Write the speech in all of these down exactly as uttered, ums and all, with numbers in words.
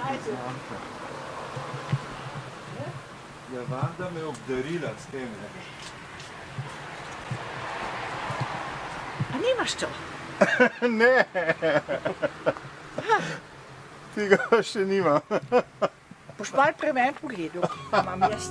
Ja, Vanda me obdarila s tem, ne? A nimaš to? Ne! Tega še nimam. Boš malo pre meni pogledal, imam jaz.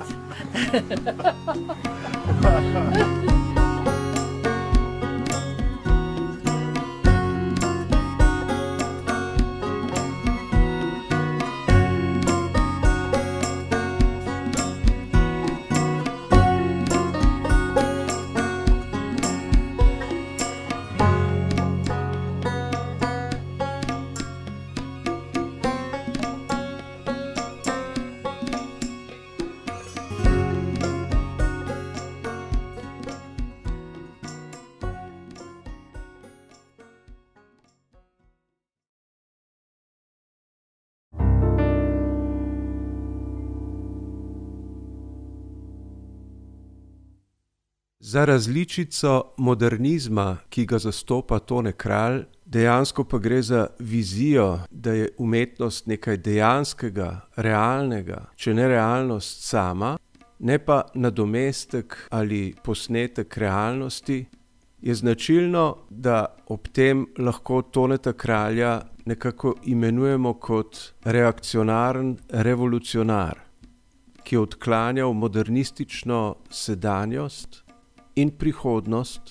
Za različico modernizma, ki ga zastopa Tone Kralj, dejansko pa gre za vizijo, da je umetnost nekaj dejanskega, realnega, če ne realnost sama, ne pa nadomestek ali posnetek realnosti, je značilno, da ob tem lahko Toneta Kralja nekako imenujemo kot reakcionaren revolucionar, ki je odklanjal modernistično sedanjost in prihodnost.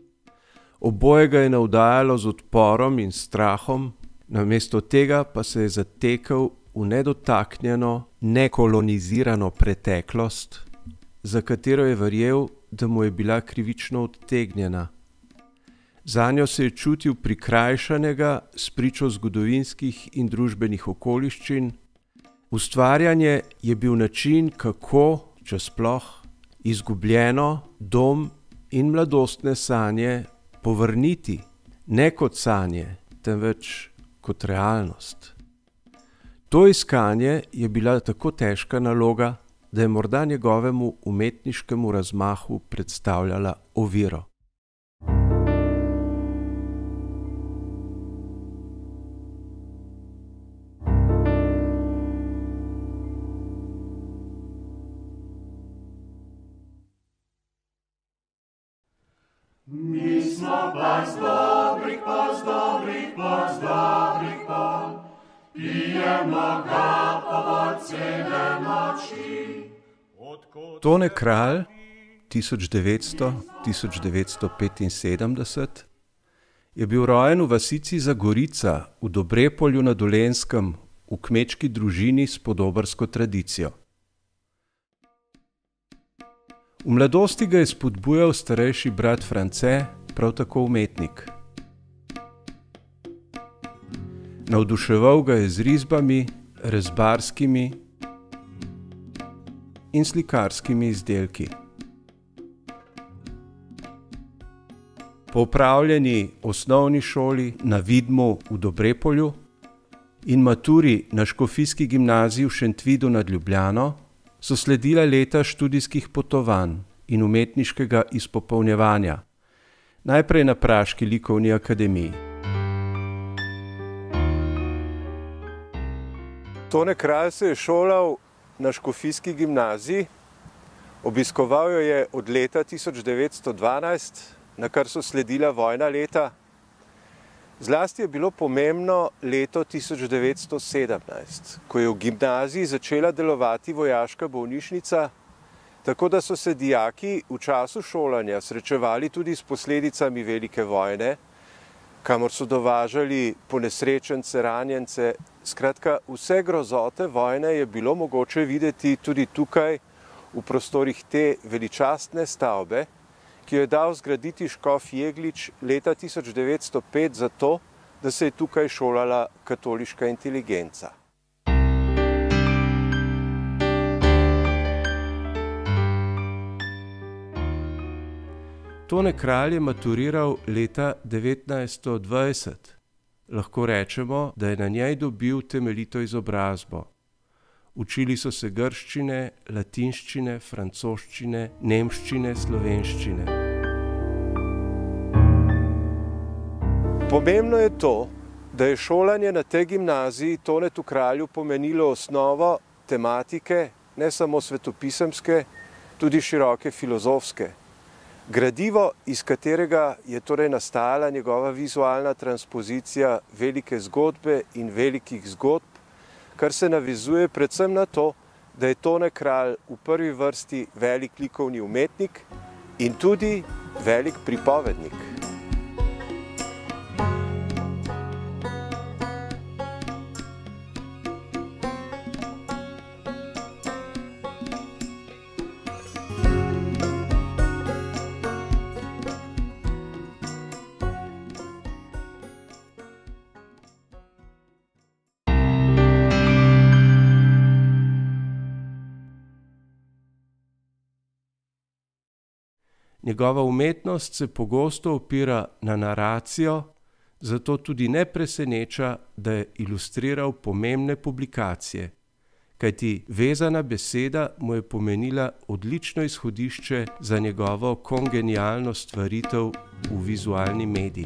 Oboje ga je navdajalo z odporom in strahom, namesto tega pa se je zatekel v nedotaknjeno, nekolonizirano preteklost, za katero je verjel, da mu je bila krivično odtegnjena. Zanjo se je čutil prikrajšanega spričo zgodovinskih in družbenih okoliščin. Ustvarjanje je bil način, kako, če sploh, izgubljeno dom in mladostne sanje povrniti, ne kot sanje, temveč kot realnost. To iskanje je bila tako težka naloga, da je morda njegovemu umetniškemu razmahu predstavljala oviro. Mi smo pa z dobrih, pa z dobrih, pa z dobrih pol, pijemo ga po cele noči. Tone Kralj, tisoč devetsto do tisoč devetsto petinsedemdeset, je bil rojen v vasici Zagorica v Dobrepolju na Dolenjskem, v kmečki družini s podobarsko tradicijo. V mladosti ga je spodbujal starejši brat France, prav tako umetnik. Navduševal ga je z risbami, rezbarskimi in slikarskimi izdelki. Po opravljeni osnovni šoli na Vidmu v Dobrepolju in maturi na Škofijski gimnaziji v Šentvidu nad Ljubljano so sledila leta študijskih potovanj in umetniškega izpopolnjevanja, najprej na praški likovni akademiji. Tone Kralj se je šolal na Škofijski gimnaziji, obiskoval jo je od leta tisoč devetsto dvanajst, na kar so sledila vojna leta. Zlasti je bilo pomembno leto tisoč devetsto sedemnajst, ko je v gimnaziji začela delovati vojaška bolnišnica, tako da so se dijaki v času šolanja srečevali tudi s posledicami velike vojne, kamor so dovažali ponesrečence, ranjence. Skratka, vse grozote vojne je bilo mogoče videti tudi tukaj v prostorih te veličastne stavbe, ki jo je dal zgraditi škof Jeglič leta tisoč devetsto pet zato, da se je tukaj šolala katoliška inteligenca. Tone Kralj je maturiral leta devetnajststo dvajset. Lahko rečemo, da je na njej dobil temeljito izobrazbo. Učili so se grščine, latinščine, francoščine, nemščine, slovenščine. Pomembno je to, da je šolanje na tej gimnaziji Tonetu Kralju pomenilo osnovo tematike, ne samo svetopisemske, tudi široke filozofske. Gradivo, iz katerega je torej nastala njegova vizualna transpozicija velike zgodbe in velikih zgodb, kar se navezuje predvsem na to, da je Tone Kralj v prvi vrsti velik likovni umetnik in tudi velik pripovednik. Njegova umetnost se pogosto opira na naracijo, zato tudi ne preseneča, da je ilustriral pomembne publikacije, kajti vezana beseda mu je pomenila odlično izhodišče za njegovo kongenialno stvaritev v vizualni medij.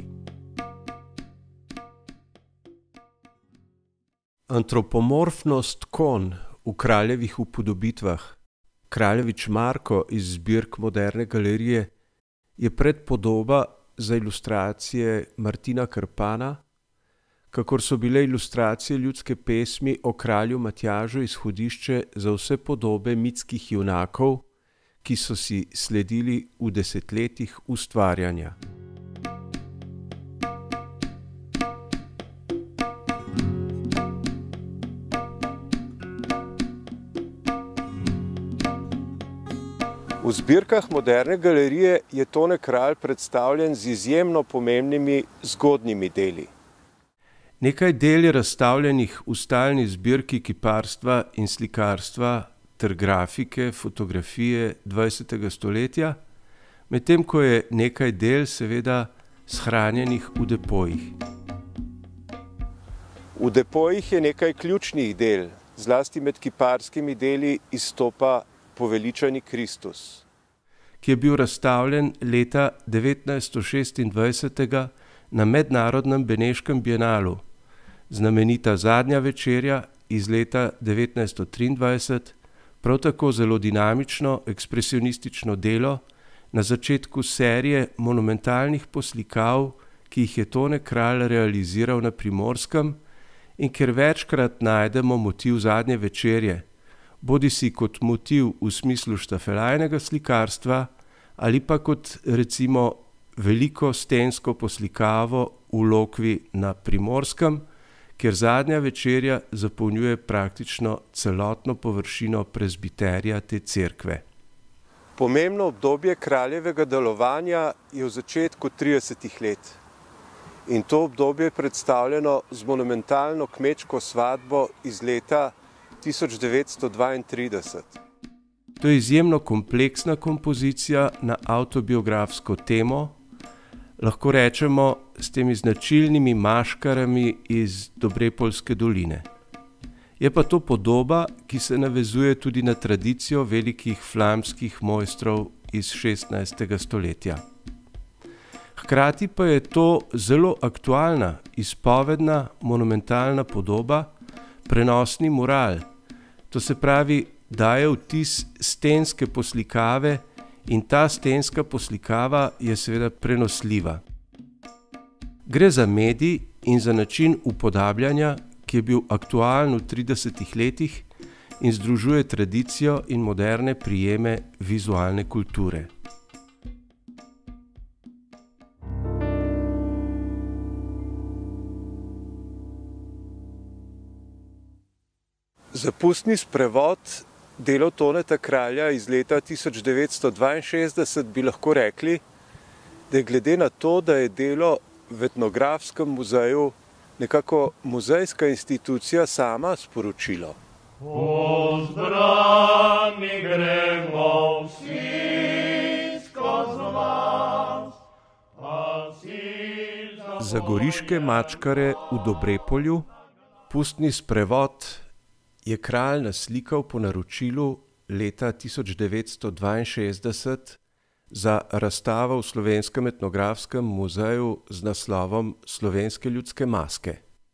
Antropomorfnost konj v kraljevih upodobitvah. Kraljevič Marko iz zbirk Moderne galerije je predpodoba za ilustracije Martina Krpana, kakor so bile ilustracije ljudske pesmi o kralju Matjažu izhodišče za vse podobe mitskih junakov, ki so si sledili v desetletjih ustvarjanja. V zbirkah Moderne galerije je Tone Kralj predstavljen z izjemno pomembnimi zgodnjimi deli. Nekaj del je razstavljenih v stalni zbirki kiparstva in slikarstva ter grafike, fotografije dvajsetega stoletja, medtem ko je nekaj del seveda shranjenih v depojih. V depojih je nekaj ključnih del, zlasti med kiparskimi deli izstopa Poveličani Kristus, ki je bil razstavljen leta devetnajststo šestindvajset na mednarodnem beneškem bienalu. Znamenita Zadnja večerja iz leta devetnajststo triindvajset, prav tako zelo dinamično ekspresionistično delo na začetku serije monumentalnih poslikav, ki jih je Tone Kralj realiziral na Primorskem in kjer večkrat najdemo motiv Zadnje večerje, bodi si kot motiv v smislu štafelajnega slikarstva ali pa kot recimo veliko stensko poslikavo v Lokvi na Primorskem, kjer Zadnja večerja zapolnjuje praktično celotno površino prezbiterija te cerkve. Pomembno obdobje kraljevega delovanja je v začetku tridesetih let. In to obdobje je predstavljeno z monumentalno kmečko svatbo iz leta tisoč devetsto dvaintrideset. To je izjemno kompleksna kompozicija na avtobiografsko temo, lahko rečemo s temi značilnimi maškarami iz Dobrepoljske doline. Je pa to podoba, ki se navezuje tudi na tradicijo velikih flamskih mojstrov iz šestnajstega stoletja. Hkrati pa je to zelo aktualna, izpovedna, monumentalna podoba, prenosni mural, to se pravi, daje vtis stenske poslikave in ta stenska poslikava je seveda prenosljiva. Gre za medij in za način upodabljanja, ki je bil aktualen v tridesetih letih in združuje tradicijo in moderne prijeme vizualne kulture. Zapustni sprevod delo Toneta Kralja iz leta tisoč devetsto dvainšestdeset bi lahko rekli, da je glede na to, da je delo v etnografskem muzeju nekako muzejska institucija sama sporočilo. Pozdrani gremo vsi skozi vas, a si za... Za goriške mačkare v Dobrepolju pustni sprevod je kralj naslikal po naročilu leta tisoč devetsto dvainšestdeset za razstavo v Slovenskem etnografskem muzeju z naslovom Slovenske ljudske maske.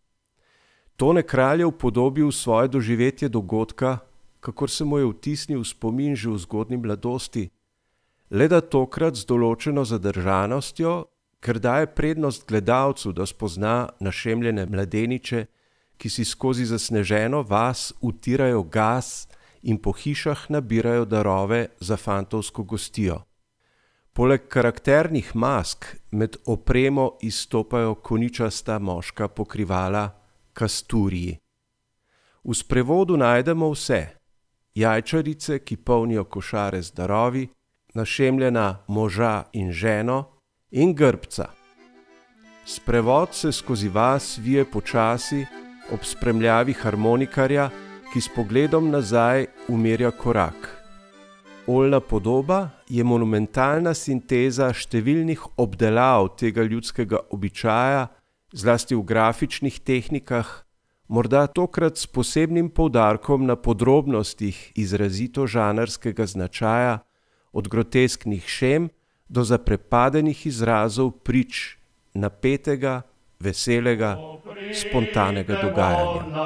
Tone Kralj je upodobil svoje doživetje dogodka, kakor se mu je vtisnil v spomin že v zgodnji mladosti, le da tokrat z določeno zadržanostjo, ker daje prednost gledalcu, da spozna našemljene mladeniče, ki si skozi zasneženo vas utirajo gas in po hišah nabirajo darove za fantovsko gostijo. Poleg karakternih mask med opremo izstopajo koničasta moška pokrivala kasturiji. V sprevodu najdemo vse: jajčarice, ki polnijo košare z darovi, našemljena moža in ženo in grbca. Sprevod se skozi vas vije počasi ob spremljavi harmonikarja, ki s pogledom nazaj umirja korak. Oljna podoba je monumentalna sinteza številnih obdelav tega ljudskega običaja, zlasti v grafičnih tehnikah, morda tokrat s posebnim poudarkom na podrobnostih izrazito žanrskega značaja, od grotesknih šem do zaprepadenih izrazov prič napetega, veselega, spontanega dogajanja.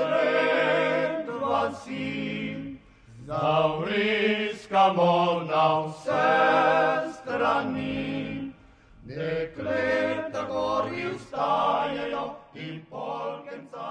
Zavriskamo na vse strani, dekleta gori vstajajo in polkenca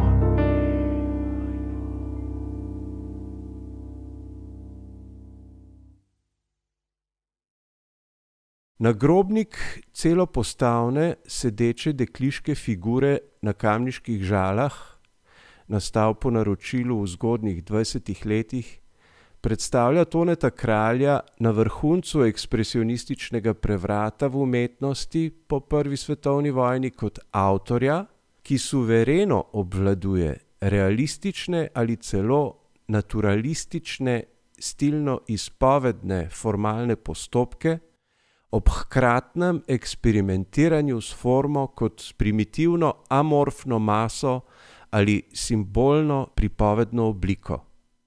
Nagrobnik celopostavne sedeče dekliške figure na kamniških žalah, nastal po naročilu v zgodnjih dvajsetih letih, predstavlja Toneta Kralja na vrhuncu ekspresionističnega prevrata v umetnosti po prvi svetovni vojni kot avtorja, ki suvereno obvladuje realistične ali celo naturalistične, stilno izpovedne formalne postopke, ob hkratnem eksperimentiranju s formo kot primitivno amorfno maso ali simbolno pripovedno obliko.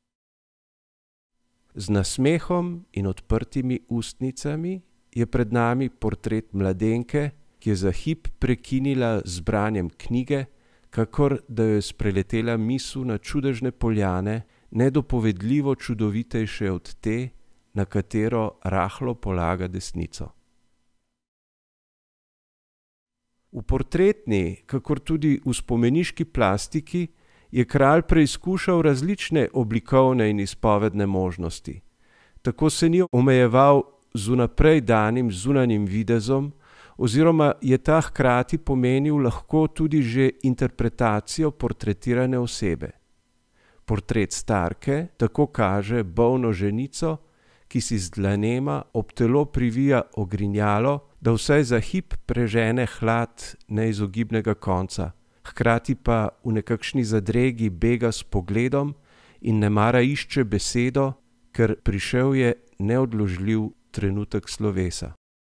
Z nasmehom in odprtimi ustnicami je pred nami portret mladenke, ki je za hip prekinila z branjem knjige, kakor da jo je spreletela misel na čudežne poljane, nedopovedljivo čudovitejše od te, na katero rahlo polaga desnico. V portretni, kakor tudi v spomeniški plastiki, je kralj preizkušal različne oblikovne in izpovedne možnosti. Tako se ni omejeval z vnaprej danim zunanjim videzom, oziroma je ta hkrati pomenil lahko tudi že interpretacijo portretirane osebe. Portret starke tako kaže bolno ženico, ki si z dlanema ob telo privija ogrinjalo, da vsaj za hip prežene hlad neizogibnega konca, hkrati pa v nekakšni zadregi bega s pogledom in nemara išče besedo, ker prišel je neodložljiv trenutek slovesa.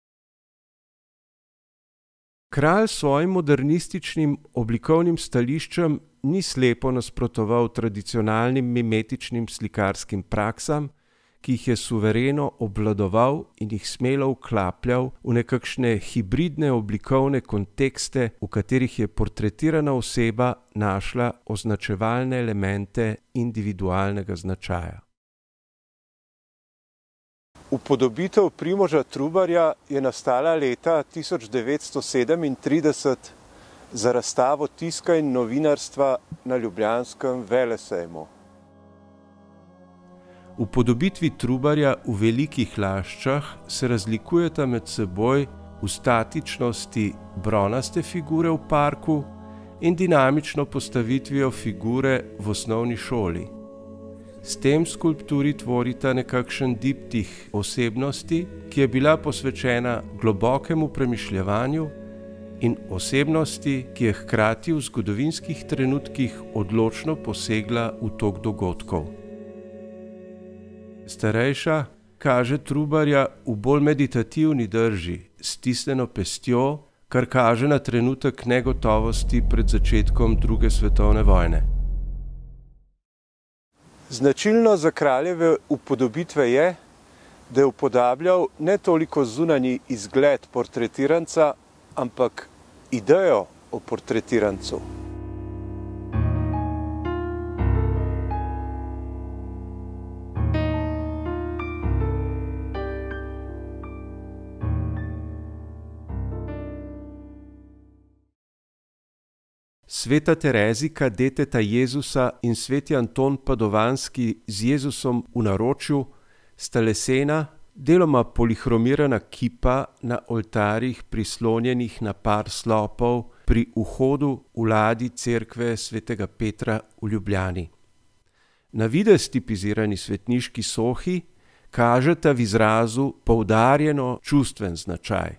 Kralj svojim modernističnim oblikovnim stališčem ni slepo nasprotoval tradicionalnim mimetičnim slikarskim praksam, ki jih je suvereno obvladoval in jih smelo vklapljal v nekakšne hibridne oblikovne kontekste, v katerih je portretirana oseba našla označevalne elemente individualnega značaja. Upodobitev Primoža Trubarja je nastala leta tisoč devetsto sedemintrideset za razstavo tiska in novinarstva na ljubljanskem velesejmu. V podobitvi Trubarja v velikih laščah se razlikujeta med seboj v statičnosti bronaste figure v parku in dinamično postavitvijo figure v osnovni šoli. S tem skulpturi tvorita nekakšen diptih osebnosti, ki je bila posvečena globokemu premišljevanju, in osebnosti, ki je hkrati v zgodovinskih trenutkih odločno posegla v tok dogodkov. Starejša kaže Trubarja v bolj meditativni drži, stisnjeno pestjo, kar kaže na trenutek negotovosti pred začetkom druge svetovne vojne. Značilno za kraljeve upodobitve je, da je upodabljal ne toliko zunanji izgled portretiranca, ampak idejo o portretirancu. Sveta Terezika, deteta Jezusa, in sveti Anton Padovanski z Jezusom v naročju sta lesena, deloma polihromirana kipa na oltarjih prislonjenih na par slopov pri vhodu v ladji cerkve svetega Petra v Ljubljani. Na videz tipizirani svetniški sohi kažeta v izrazu poudarjeno čustven značaj.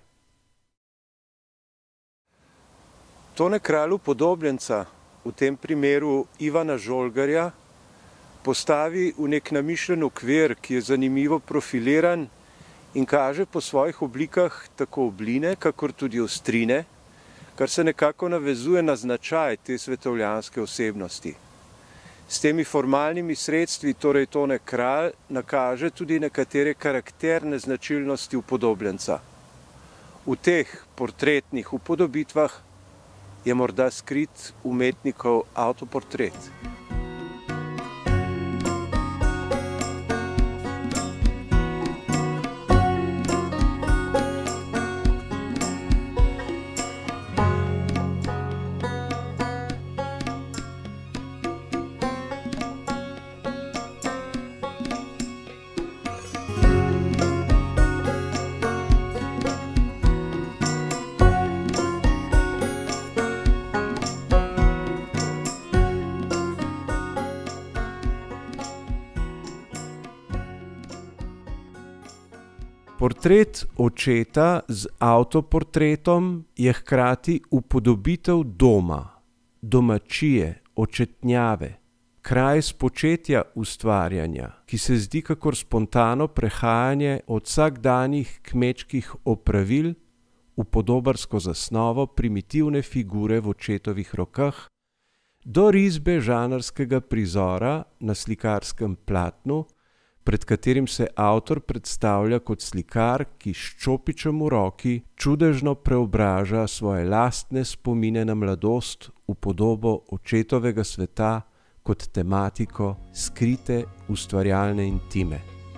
Tone Kralj upodobljenca, v tem primeru Ivana Žolgarja, postavi v nek namišljen okvir, ki je zanimivo profiliran in kaže po svojih oblikah tako obline, kakor tudi ostrine, kar se nekako navezuje na značaj te svetovljanske osebnosti. S temi formalnimi sredstvi, torej Tone Kralj, nakaže tudi nekatere karakterne značilnosti upodobljenca. V teh portretnih upodobitvah je morda skrit umetnikov avtoportret. Portret očeta z avtoportretom je hkrati upodobitev doma, domačije, očetnjave, kraj spočetja ustvarjanja, ki se zdi kakor spontano prehajanje od vsakdanjih kmečkih opravil v podobarsko zasnovo primitivne figure v očetovih rokah, do risbe žanrskega prizora na slikarskem platnu, pred katerim se avtor predstavlja kot slikar, ki s čopičem v roki čudežno preobraža svoje lastne spomine na mladost v podobo očetovega sveta kot tematiko skrite ustvarjalne intime.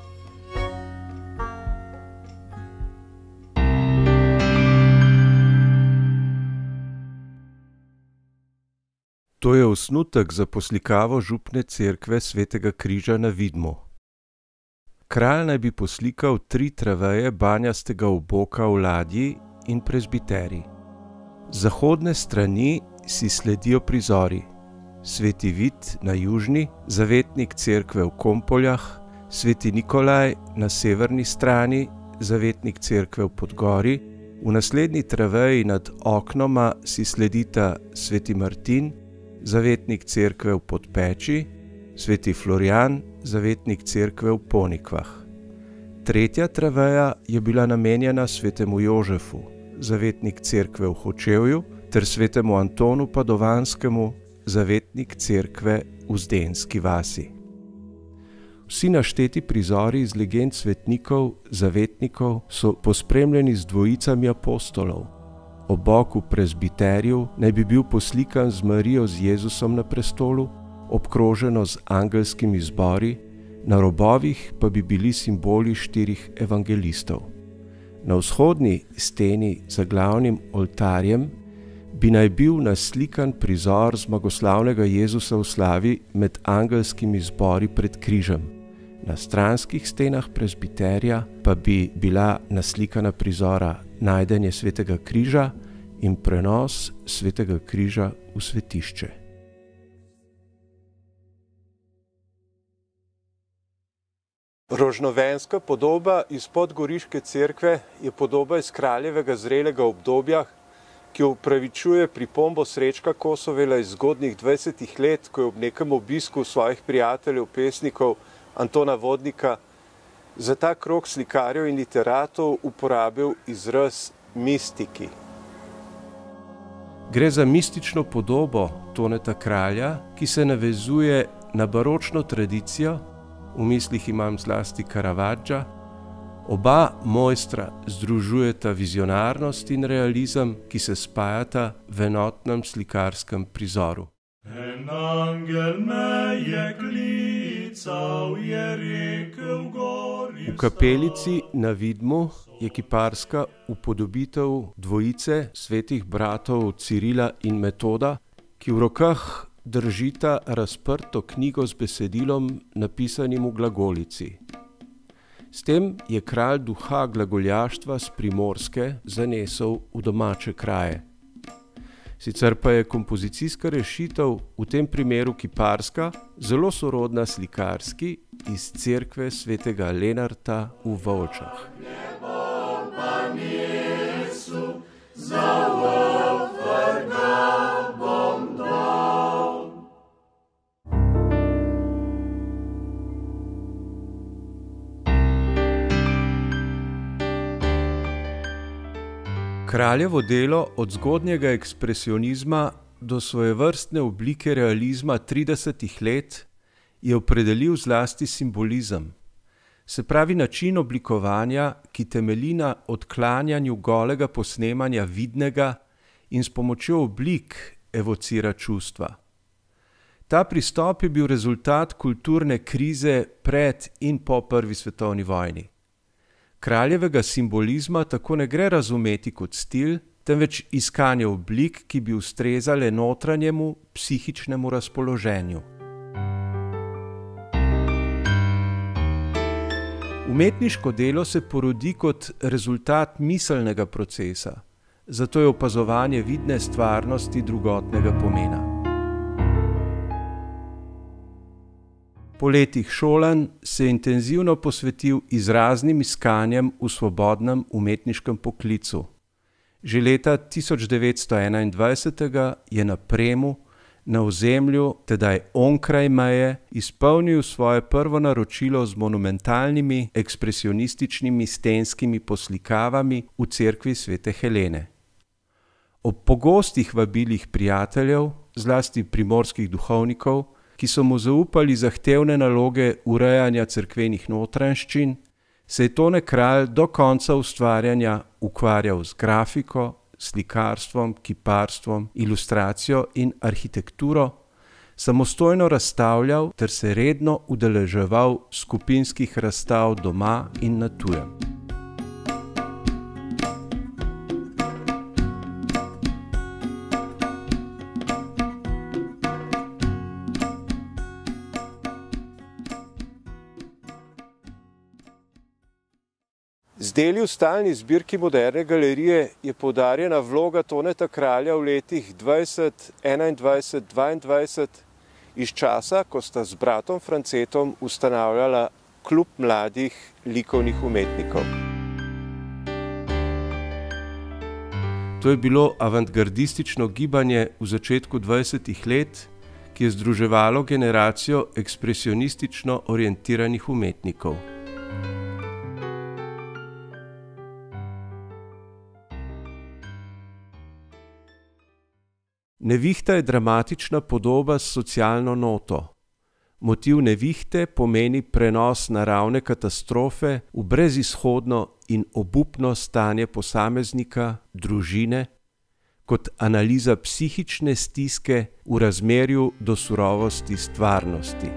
To je osnutek za poslikavo župne cerkve svetega Križa na Vidmu. Kralj naj bi poslikal tri traveje banjastega oboka v ladji in prezbiterij. Z zahodne strani si sledijo prizori: sveti Vid na južni, zavetnik cerkve v Kompoljah, sveti Nikolaj na severni strani, zavetnik cerkve v Podgori, v naslednji traveji nad oknoma si sledita sveti Martin, zavetnik cerkve v Podpeči, sveti Florjan, zavetnik cerkve v Ponikvah. Tretja traveja je bila namenjena svetemu Jožefu, zavetnik cerkve v Hočevju, ter svetemu Antonu Padovanskemu, zavetnik cerkve v Zdenski vasi. Vsi našteti prizori iz legend svetnikov, zavetnikov so pospremljeni z dvojicami apostolov. Ob boku prezbiteriju naj bi bil poslikan z Marijo z Jezusom na prestolu, obkroženo z angelskimi zbori, na robovih pa bi bili simboli štirih evangelistov. Na vzhodni steni za glavnim oltarjem bi naj bil naslikan prizor zmagoslavnega Jezusa v slavi med angelskimi zbori pred križem. Na stranskih stenah prezbiterja pa bi bila naslikana prizora najdenje svetega križa in prenos svetega križa v svetišče. Rožnovenska podoba iz Podgoriške cerkve je podoba iz kraljevega zrelega obdobja, ki upravičuje pripombo Srečka Kosovela iz zgodnjih dvajsetih let, ko je ob nekem obisku svojih prijateljev, pesnikov Antona Vodnika, za ta krog slikarjev in literatov uporabil izraz mistiki. Gre za mistično podobo Toneta Kralja, ki se navezuje na baročno tradicijo, v mislih imam zlasti Caravaggia. Oba mojstra združujeta vizionarnost in realizem, ki se spajata v enotnem slikarskem prizoru. En angel me je klical, je rekel gori. V kapelici na Vidmu je kiparska upodobitev dvojice svetih bratov Cirila in Metoda, ki v rokah držita razprto knjigo z besedilom, napisanim v glagolici. S tem je kralj duha glagoljaštva s Primorske zanesel v domače kraje. Sicer pa je kompozicijska rešitev, v tem primeru kiparska, zelo sorodna slikarski iz cerkve svetega Lenarta v Volčah. Kraljevo delo od zgodnjega ekspresionizma do svojevrstne oblike realizma tridesetih let je opredelil zlasti simbolizem, se pravi način oblikovanja, ki temelji na odklanjanju golega posnemanja vidnega in s pomočjo oblik evocira čustva. Ta pristop je bil rezultat kulturne krize pred in po prvi svetovni vojni. Kraljevega simbolizma tako ne gre razumeti kot stil, temveč iskanje oblik, ki bi ustrezale notranjemu psihičnemu razpoloženju. Umetniško delo se porodi kot rezultat miselnega procesa, zato je opazovanje vidne stvarnosti drugotnega pomena. Po letih šolanj se je intenzivno posvetil izraznim iskanjem v svobodnem umetniškem poklicu. Že leta tisoč devetsto enaindvajset je na Premu, na ozemlju, tedaj onkraj meje, izpolnil svoje prvo naročilo z monumentalnimi ekspresionističnimi stenskimi poslikavami v cerkvi svete Helene. Ob pogostih vabilih prijateljev, zlasti primorskih duhovnikov, ki so mu zaupali zahtevne naloge urejanja cerkvenih notranjščin, se je Tone Kralj do konca ustvarjanja ukvarjal z grafiko, slikarstvom, kiparstvom, ilustracijo in arhitekturo, samostojno razstavljal ter se redno udeleževal skupinskih razstav doma in na tujem. Z deli v stalni zbirki Moderne galerije je poudarjena vloga Toneta Kralja v letih dvajset, enaindvajset, dvaindvajset iz časa, ko sta z bratom Francetom ustanavljala klub mladih likovnih umetnikov. To je bilo avantgardistično gibanje v začetku dvajsetih let, ki je združevalo generacijo ekspresionistično orientiranih umetnikov. Nevihta je dramatična podoba s socialno noto. Motiv nevihte pomeni prenos naravne katastrofe v brezizhodno in obupno stanje posameznika, družine, kot analiza psihične stiske v razmerju do surovosti stvarnosti.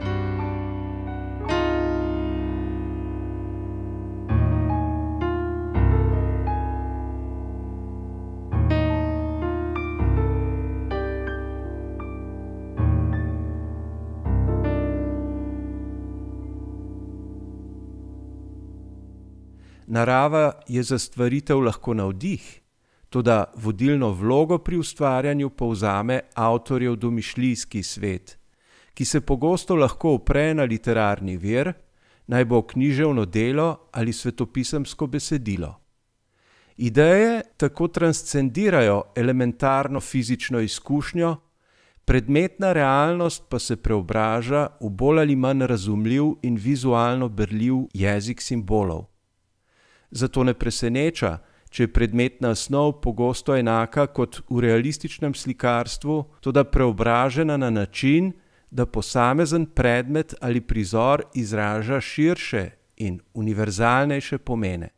Narava je za stvaritev lahko navdih, toda vodilno vlogo pri ustvarjanju povzame avtorjev domišljijski svet, ki se pogosto lahko opre na literarni vir, naj bo književno delo ali svetopisemsko besedilo. Ideje tako transcendirajo elementarno fizično izkušnjo, predmetna realnost pa se preobraža v bolj ali manj razumljiv in vizualno berljiv jezik simbolov. Zato ne preseneča, če je predmetna snov pogosto enaka kot v realističnem slikarstvu, toda preobražena na način, da posamezen predmet ali prizor izraža širše in univerzalnejše pomene.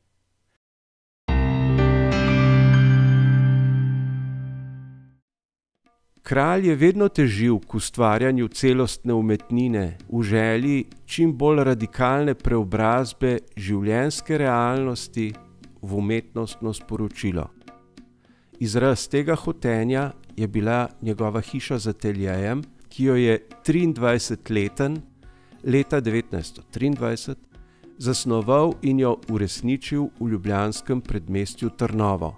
Kralj je vedno težil k ustvarjanju celostne umetnine v želji čim bolj radikalne preobrazbe življenjske realnosti v umetnostno sporočilo. Izraz tega hotenja je bila njegova hiša z ateljejem, ki jo je triindvajsetleten, leta devetnajststo triindvajset, zasnoval in jo uresničil v ljubljanskem predmestju Trnovo.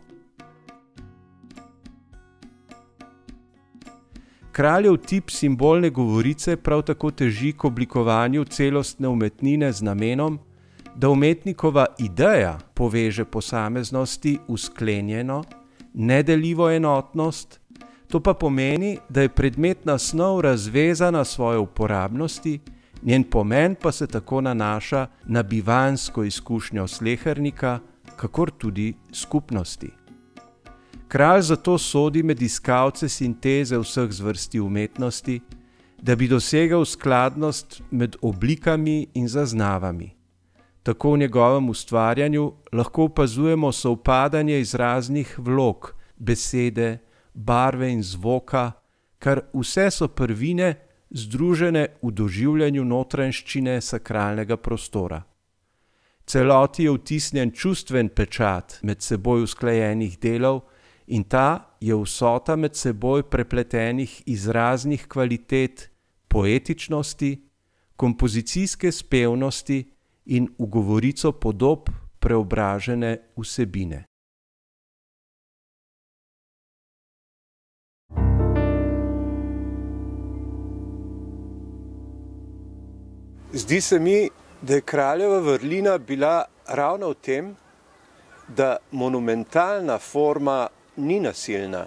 Kraljev tip simbolne govorice prav tako teži k oblikovanju celostne umetnine z namenom, da umetnikova ideja poveže posameznosti v sklenjeno, nedeljivo enotnost, to pa pomeni, da je predmetna snov razvezana svoje uporabnosti, njen pomen pa se tako nanaša na bivanjsko izkušnjo slehernika, kakor tudi skupnosti. Kralj zato sodi med iskalce sinteze vseh zvrsti umetnosti, da bi dosegel skladnost med oblikami in zaznavami. Tako v njegovem ustvarjanju lahko opazujemo sovpadanje izraznih vlog, besede, barve in zvoka, kar vse so prvine združene v doživljanju notranjščine sakralnega prostora. Celoti je vtisnjen čustven pečat med seboj usklajenih delov in ta je vsota med seboj prepletenih izraznih kvalitet, poetičnosti, kompozicijske spevnosti in v govorico podob preobražene vsebine. Zdi se mi, da je kraljeva vrlina bila ravno v tem, da monumentalna forma ni nasilna.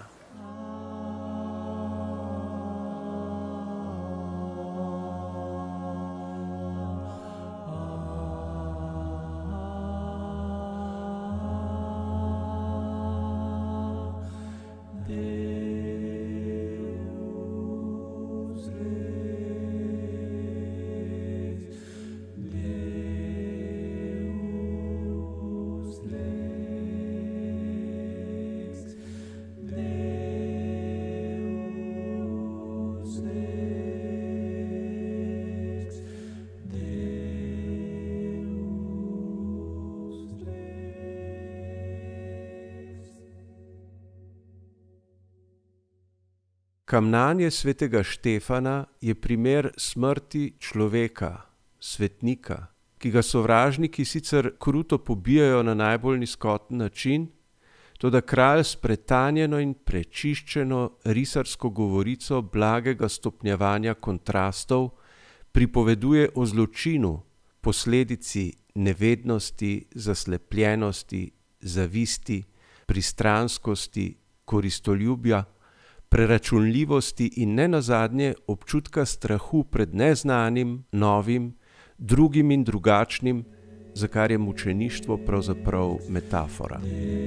Kamnanje svetega Štefana je primer smrti človeka, svetnika, ki ga sovražniki sicer kruto pobijajo na najbolj nizkoten način, toda kralj s pretanjeno in prečiščeno risarsko govorico blagega stopnjevanja kontrastov pripoveduje o zločinu, posledici nevednosti, zaslepljenosti, zavisti, pristranskosti, koristoljubja, preračunljivosti in nenazadnje občutka strahu pred neznanim, novim, drugim in drugačnim, za kar je mučeništvo pravzaprav metafora.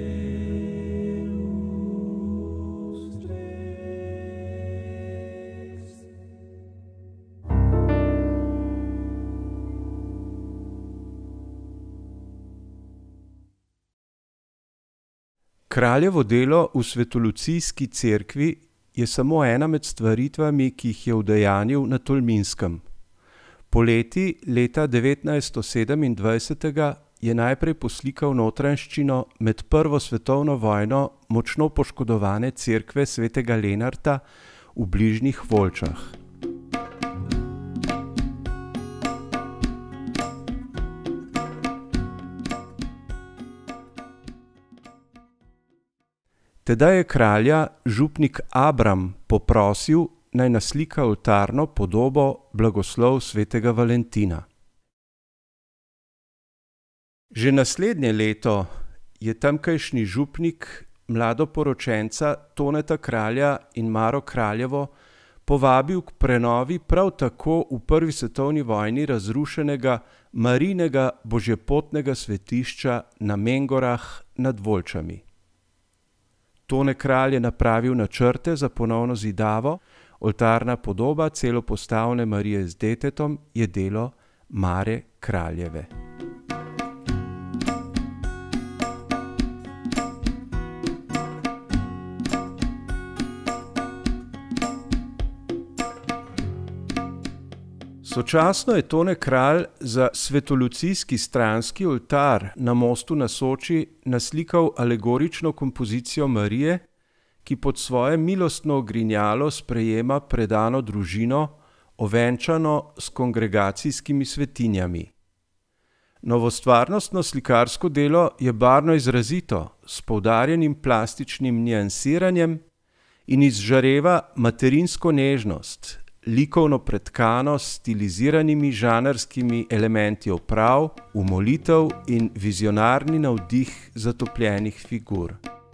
Kraljevo delo v Svetolucijski cerkvi je samo ena med stvaritvami, ki jih je udejanil na Tolminskem. Poleti leta devetnajststo sedemindvajset je najprej poslikal notranjščino med prvo svetovno vojno močno poškodovane cerkve svetega Lenarta v bližnjih Volčah. Tedaj je kralja župnik Abram poprosil, naj naslika oltarno podobo blagoslov svetega Valentina. Že naslednje leto je tamkajšnji župnik mladoporočenca Toneta Kralja in Maro Kraljevo povabil k prenovi prav tako v prvi svetovni vojni razrušenega Marijinega božjepotnega svetišča na Mengorah nad Volčami. Tone Kralj je napravil načrte za ponovno zidavo, oltarna podoba celopostavne Marije z detetom je delo Mare Kraljeve. Sočasno je Tone Kralj za svetolucijski stranski oltar na mostu na Soči naslikal alegorično kompozicijo Marije, ki pod svoje milostno ogrinjalo sprejema predano družino, ovenčano s kongregacijskimi svetinjami. Novostvarnostno slikarsko delo je barvno izrazito, s poudarjenim plastičnim niansiranjem in izžareva materinsko nežnost, likovno pretkano s stiliziranimi žanrskimi elementi oprav, umolitev in vizionarni navdih zatopljenih figur.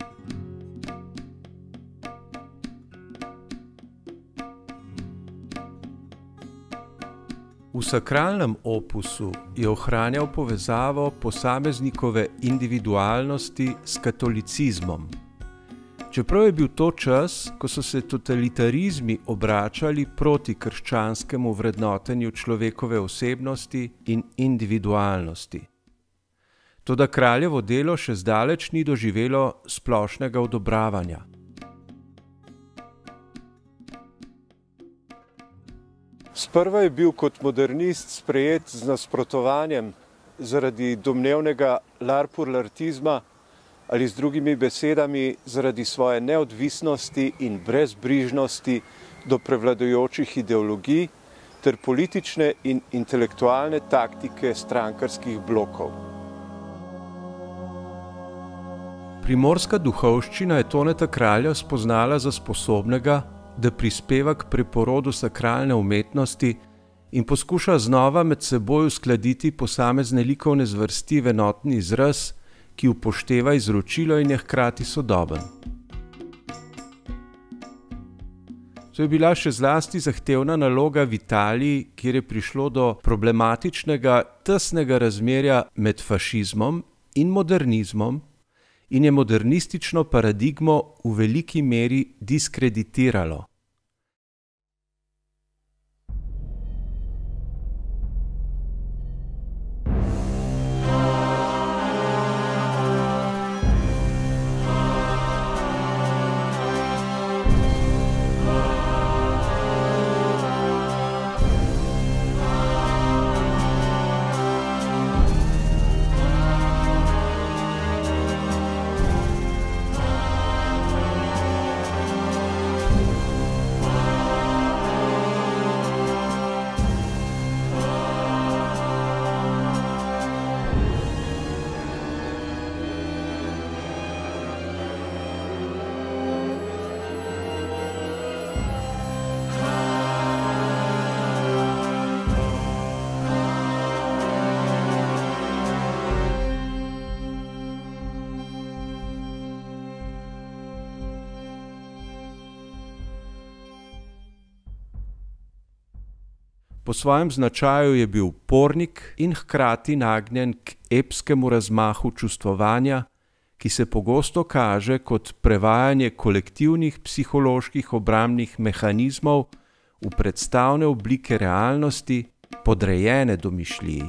V sakralnem opusu je ohranjal povezavo posameznikove individualnosti s katolicizmom. Čeprav je bil to čas, ko so se totalitarizmi obračali proti krščanskemu vrednotenju človekove osebnosti in individualnosti. Toda kraljevo delo še zdaleč ni doživelo splošnega odobravanja. Sprva je bil kot modernist sprejet z nasprotovanjem zaradi domnevnega larpurlartizma ali z drugimi besedami zaradi svoje neodvisnosti in brezbrižnosti do prevladujočih ideologij ter politične in intelektualne taktike strankarskih blokov. Primorska duhovščina je Toneta Kralja spoznala za sposobnega, da prispeva k preporodu sakralne umetnosti in poskuša znova med seboj uskladiti posamezne likovne zvrsti v enotni izraz, ki upošteva izročilo in je hkrati sodoben. To je bila še zlasti zahtevna naloga v Italiji, kjer je prišlo do problematičnega, tesnega razmerja med fašizmom in modernizmom in je modernistično paradigmo v veliki meri diskreditiralo. Po svojem značaju je bil upornik in hkrati nagnjen k epskemu razmahu čustvovanja, ki se pogosto kaže kot prevajanje kolektivnih psiholoških obrambnih mehanizmov v predstavne oblike realnosti, podrejene domišljiji.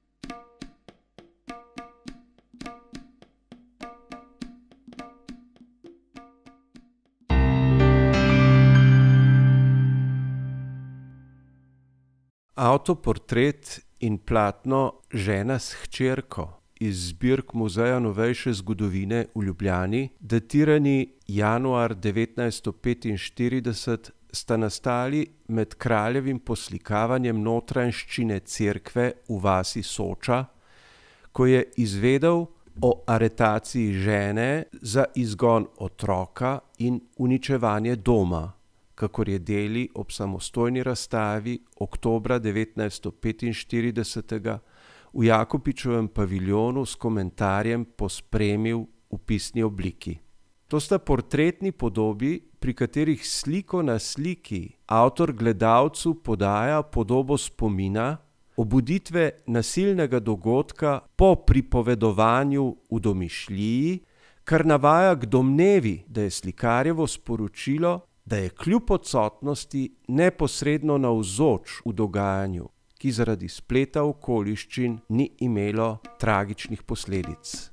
Avtoportret in platno Žena s hčerko iz zbirk Muzeja novejše zgodovine v Ljubljani, datirani januar devetnajststo petinštirideset, sta nastali med kraljevim poslikavanjem notranjščine cerkve v vasi Soča, ko je izvedel o aretaciji žene za izgon otroka in uničevanje doma, kakor je deli ob samostojni razstavi oktobra devetnajststo petinštiridesetega v Jakopičevem paviljonu s komentarjem pospremil v pisni obliki. To sta portretni podobi, pri katerih sliko na sliki avtor gledalcu podaja podobo spomina, obuditve nasilnega dogodka po pripovedovanju v domišljiji, kar navaja k domnevi, da je slikarjevo sporočilo, da je kljub odsotnosti neposredno navzoč v dogajanju, ki zaradi spleta okoliščin ni imelo tragičnih posledic.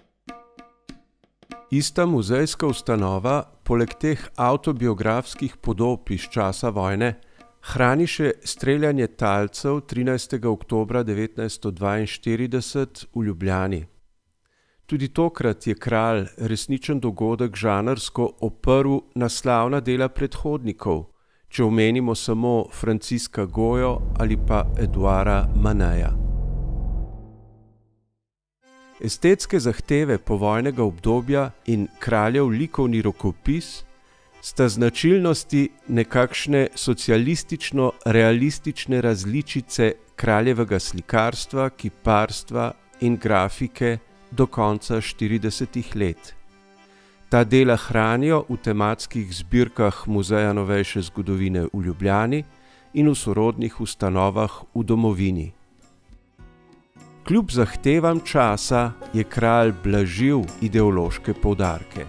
Ista muzejska ustanova, poleg teh avtobiografskih podob iz časa vojne, hrani še streljanje talcev trinajstega oktobra devetnajststo dvainštirideset v Ljubljani. Tudi tokrat je kralj resničen dogodek žanrsko oprl na slavna dela predhodnikov, če omenimo samo Franciska Gojo ali pa Eduara Maneja. Estetske zahteve povojnega obdobja in kraljev likovni rokopis sta značilnosti nekakšne socialistično-realistične različice kraljevega slikarstva, kiparstva in grafike do konca štiridesetih let. Ta dela hranijo v tematskih zbirkah Muzeja novejše zgodovine v Ljubljani in v sorodnih ustanovah v domovini. Kljub zahtevam časa je kralj blažil ideološke poudarke.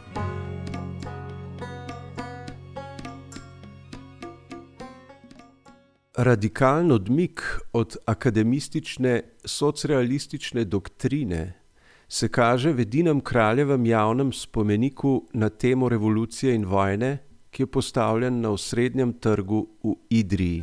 Radikalen odmik od akademistične socrealistične doktrine se kaže v edinem kraljevem javnem spomeniku na temo revolucije in vojne, ki je postavljen na osrednjem trgu v Idriji.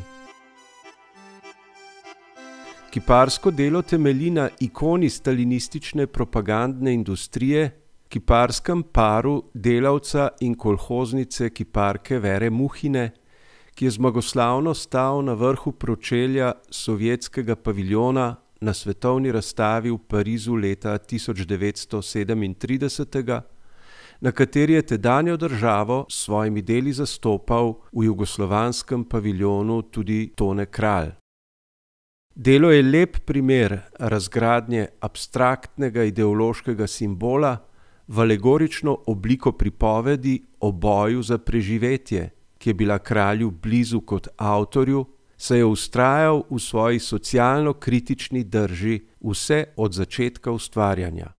Kiparsko delo temelji na ikoni stalinistične propagandne industrije, kiparskem paru delavca in kolhoznice kiparke Vere Muhine, ki je zmagoslavno stal na vrhu pročelja sovjetskega paviljona na svetovni razstavi v Parizu leta tisoč devetsto sedemintrideset, na kateri je tedanjo državo s svojimi deli zastopal v jugoslovanskem paviljonu tudi Tone Kralj. Delo je lep primer razgradnje abstraktnega ideološkega simbola v alegorično obliko pripovedi o boju za preživetje, ki je bila kralju blizu kot avtorju, saj je vztrajal v svoji socialno-kritični drži vse od začetka ustvarjanja.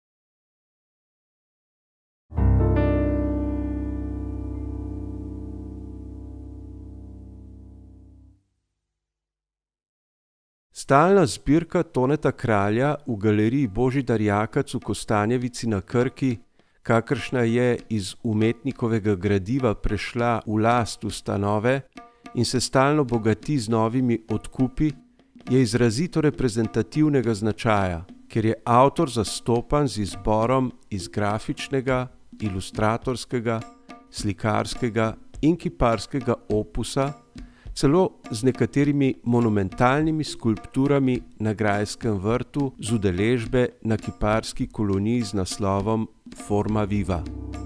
Stalna zbirka Toneta Kralja v galeriji Božidar Jakac v Kostanjevici na Krki, kakršna je iz umetnikovega gradiva prešla v last ustanove in se stalno bogati z novimi odkupi, je izrazito reprezentativnega značaja, ker je avtor zastopan z izborom iz grafičnega, ilustratorskega, slikarskega in kiparskega opusa, celo z nekaterimi monumentalnimi skulpturami na Grajskem vrtu z udeležbe na kiparski koloniji z naslovom Forma Viva.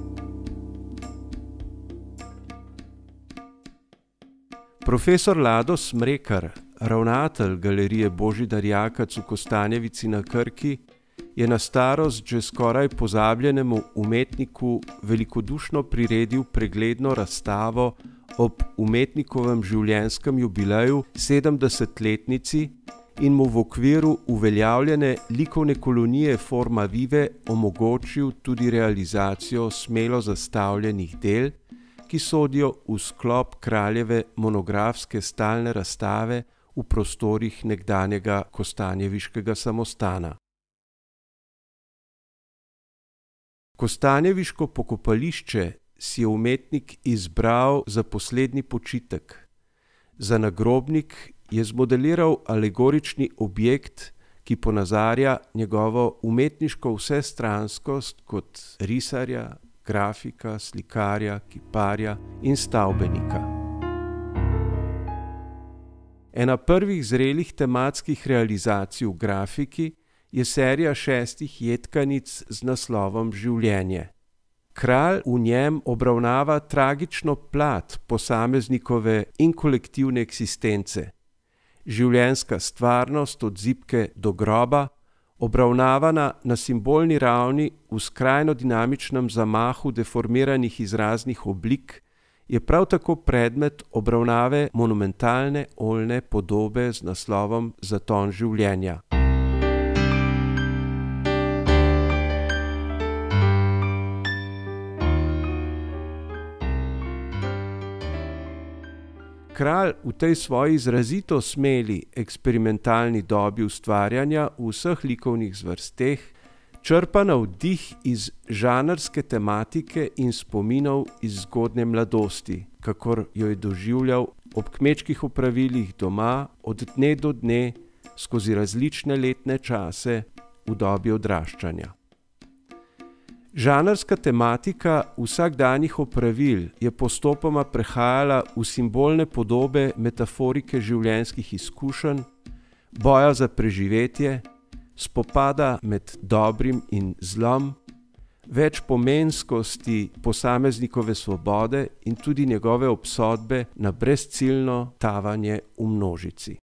Profesor Lado Smrekar, ravnatelj galerije Božidar Jakac v Kostanjevici na Krki, je na starost že skoraj pozabljenemu umetniku velikodušno priredil pregledno razstavo ob umetnikovem življenjskem jubileju sedemdesetletnici in mu v okviru uveljavljene likovne kolonije Forma Vive omogočil tudi realizacijo smelo zastavljenih del, ki sodijo v sklop kraljeve monografske stalne razstave v prostorih nekdanjega kostanjeviškega samostana. Kostanjeviško pokopališče si je umetnik izbral za poslednji počitek. Za nagrobnik je zmodeliral alegorični objekt, ki ponazarja njegovo umetniško vsestranskost kot risarja, grafika, slikarja, kiparja in stavbenika. Ena prvih zrelih tematskih realizacij v grafiki je serija šestih jedkanic z naslovom Življenje. Kralj v njem obravnava tragično plat posameznikove in kolektivne eksistence. Življenjska stvarnost od zibke do groba, obravnavana na simbolni ravni v skrajno dinamičnem zamahu deformiranih izraznih oblik, je prav tako predmet obravnave monumentalne oljne podobe z naslovom Zaton življenja. Kralj v tej svoji izrazito smeli eksperimentalni dobi ustvarjanja v vseh likovnih zvrsteh črpa navdih iz žanrske tematike in spominov iz zgodnje mladosti, kakor jo je doživljal ob kmečkih opravilih doma od dne do dne skozi različne letne čase v dobi odraščanja. Žanrska tematika vsakdanjih opravil je postopoma prehajala v simbolne podobe metaforike življenjskih izkušenj, boja za preživetje, spopada med dobrim in zlom, več pomenskosti posameznikove svobode in tudi njegove obsodbe na brezciljno tavanje v množici.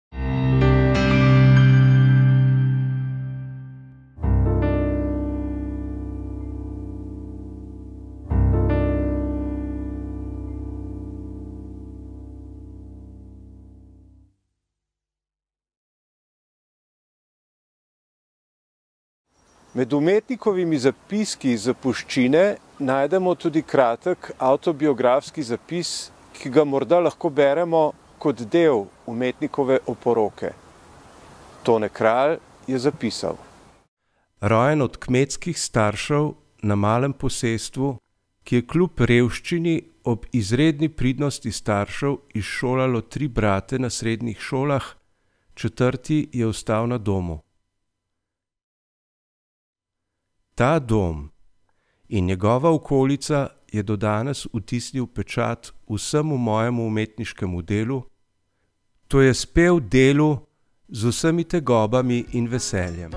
Med umetnikovimi zapiski iz zapuščine najdemo tudi kratek avtobiografski zapis, ki ga morda lahko beremo kot del umetnikove oporoke. Tone Kralj je zapisal. Rojen od kmetskih staršev na malem posestvu, ki je kljub revščini ob izredni pridnosti staršev izšolalo tri brate na srednjih šolah, četrti je ostal na domu. Ta dom in njegova okolica je do danes vtisnil pečat vsemu mojemu umetniškemu delu, to je spev delu z vsemi tegobami in veseljem.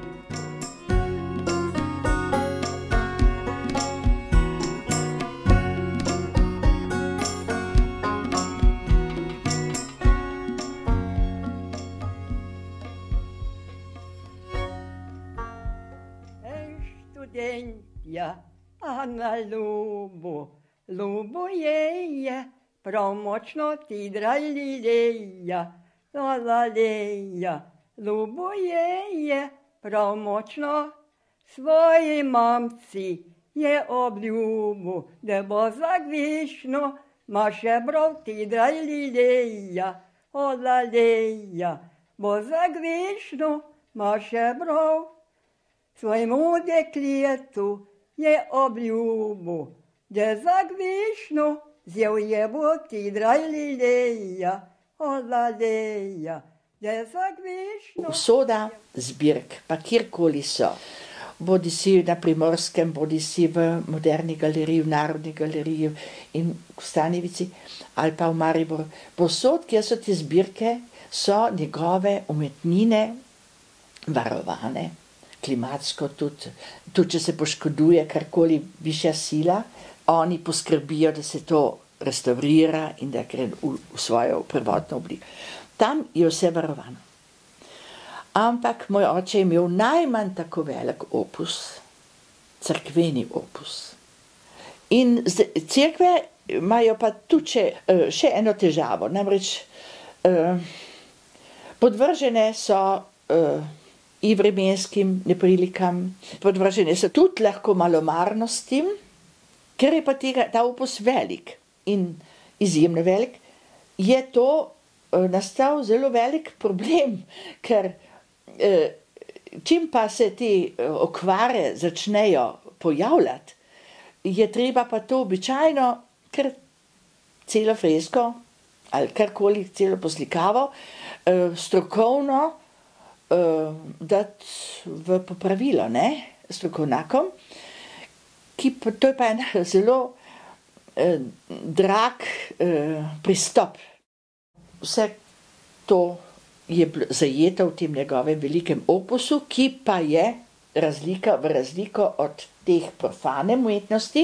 Ja, a na ljubu, ljubu je, je, prav močno ti dralileja, lalaleja, ljubu je, je, prav močno svoji mamci je obljubu, da bo zagvišno, ma še prav ti dralileja, lalaleja, bo zagvišno, ma še prav svojemu dekletu je obljubu, da zagvišno zjev je bo ti dralileja, olaleja, da zagvišno. Usoda zbirk, pa kjerkoli so, bodi si na Primorskem, bodi si v Moderni galeriji, v Narodni galeriji in v Stanivici, ali pa v Mariboru. Posod, kjer so te zbirke, so njegove umetnine varovane. Klimatsko tudi, tudi če se poškoduje karkoli višja sila, oni poskrbijo, da se to restaurira in da gre v, v svojo prvotno obliko. Tam je vse varovano. Ampak moj oče je imel najmanj tako velik opus, cerkveni opus. In cerkve imajo pa tudi še, še eno težavo, namreč eh, podvržene so eh, i vremenskim neprilikam, podvržene so tudi lahko malomarnostim, ker je pa tega, ta opus velik in izjemno velik, je to uh, nastal zelo velik problem, ker uh, čim pa se te uh, okvare začnejo pojavljati, je treba pa to običajno, ker celo fresko ali karkoli, celo poslikavo, uh, strokovno Uh, dati v popravilo, ne, strokovnjakom, ki pa, to je pa en zelo uh, drag uh, pristop. Vse to je zajeto v tem njegovem velikem opusu, ki pa je razlika v razliko od teh profane umetnosti,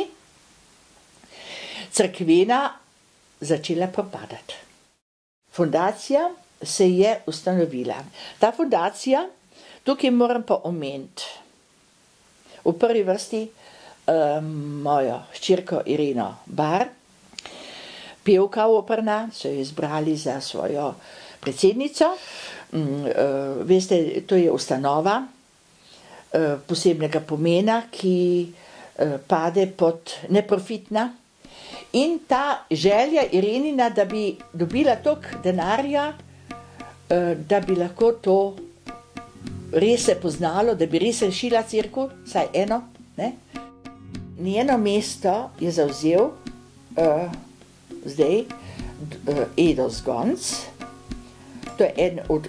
cerkvena začela propadati. Fundacija se je ustanovila. Ta fundacija, tukaj moram pa omeniti v prvi vrsti um, mojo hčerko Ireno Bar, pevka operna, so jo izbrali za svojo predsednico. Um, uh, veste, to je ustanova uh, posebnega pomena, ki uh, pade pod neprofitna. In ta želja Irenina, da bi dobila toliko denarja, da bi lahko to res se poznalo, da bi res rešila cerkev, vsaj eno, ne? Njeno mesto je zavzel uh, zdaj uh, Edo Zgonc, to je en od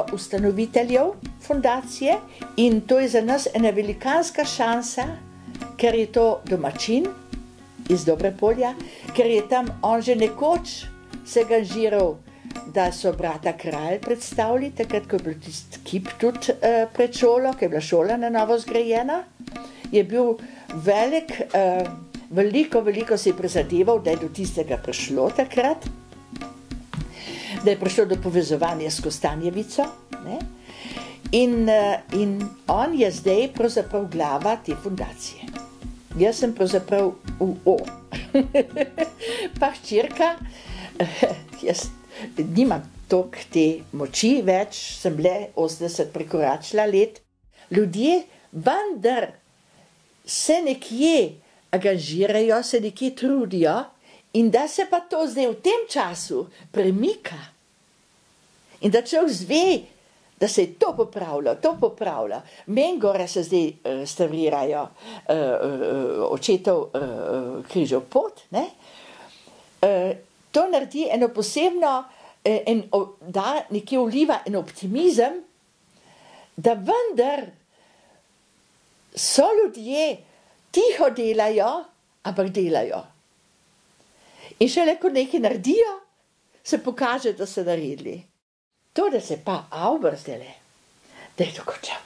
soustanoviteljev fundacije in to je za nas ena velikanska šansa, ker je to domačin iz Dobrepolja, ker je tam on že nekoč se angažiral, da so brata Kralj predstavili, takrat, ko je bil tisti kip tudi uh, pred šolo, ko je bila šola na novo zgrajena, je bil velik, uh, veliko, veliko se je prizadeval, da je do tistega prišlo takrat, da je prišlo do povezovanja s Kostanjevico, ne? In, uh, in on je zdaj pravzaprav glava te fundacije. Jaz sem pravzaprav v O. Pa hčerka, jaz nimam toliko te moči več, sem le osemdeset prekoračila let. Ljudje vendar se nekje angažirajo, se nekje trudijo in da se pa to zdaj v tem času premika in da človek zve, da se je to popravilo, to popravilo. Mengore se zdaj restaurirajo uh, uh, očetov uh, križov pot, ne? Uh, to naredi eno posebno, uh, en, uh, da nekje vliva en optimizem, da vendar so ljudje, tiho delajo, ampak delajo. In šele, ko nekaj naredijo, se pokaže, da so naredili. To, da se pa Auber zdele, da je to končal.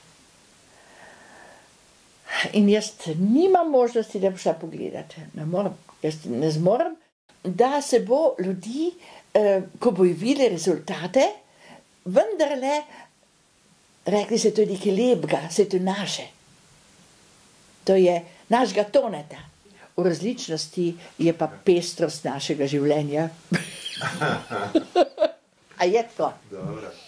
In jaz nimam možnosti, da bi šla pogledati. Ne morem, jaz ne zmorem, da se bo ljudi, eh, ko bojo videli rezultate, vendarle rekli, se to je nekaj lepega, se to je naše. To je našega Toneta. V različnosti je pa pestrost našega življenja. A je tako? Dobro.